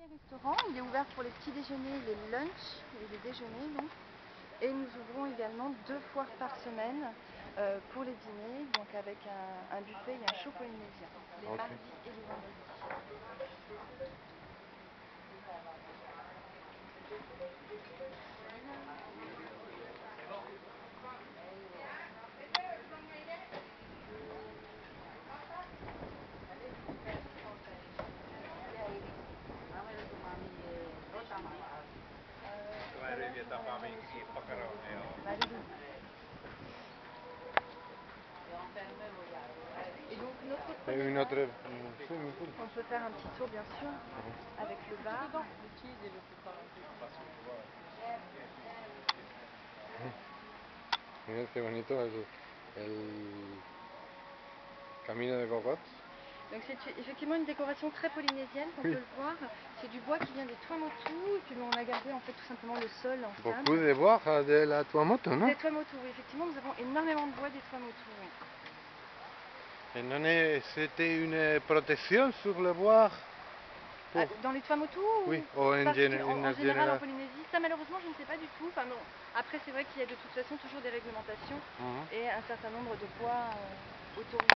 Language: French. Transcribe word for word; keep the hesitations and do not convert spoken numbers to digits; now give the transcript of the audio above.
premier restaurant, il est ouvert pour les petits déjeuners, les lunchs et les déjeuners donc. Et nous ouvrons également deux fois par semaine euh, pour les dîners, donc avec un, un buffet et un show polynésien, les Okay. mardis et les vendredis. Et donc notre Et une autre... on peut faire un petit tour bien sûr Uh-huh. avec le bar. Mira qué bonito es el camino de cocotte. Donc c'est effectivement une décoration très polynésienne, on Oui. peut le voir. C'est du bois qui vient des Tuamotu et puis on a gardé en fait tout simplement le sol en sable. Beaucoup de bois de la Tuamotu, non? Des Tuamotu, oui, effectivement nous avons énormément de bois des Tuamotu, oui. Et non, c'était une protection sur le bois pour... Ah, dans les Tuamotu Oui, ou en, en, gén en, en général général en Polynésie, ça malheureusement je ne sais pas du tout. Enfin, bon, après c'est vrai qu'il y a de toute façon toujours des réglementations uh-huh. et un certain nombre de bois euh, autorisés.